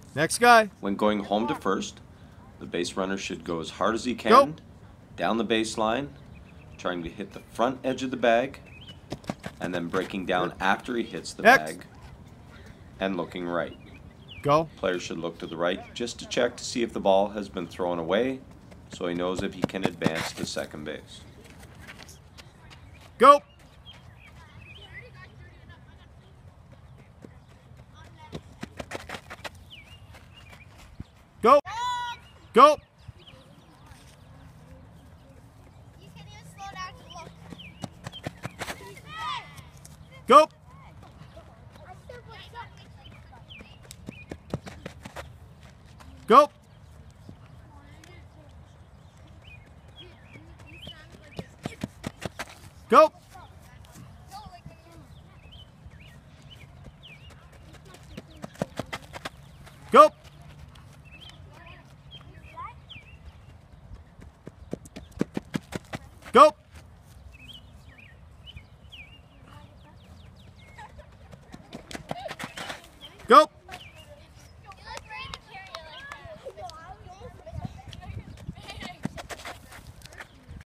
Next guy. When going home to first, the base runner should go as hard as he can, Go. down the baseline, trying to hit the front edge of the bag, and then breaking down after he hits the Next. bag, and looking right. Go. Players should look to the right just to check to see if the ball has been thrown away, so he knows if he can advance to second base. Go. Go. Go. Go. Go. Go. Go. Go. Go.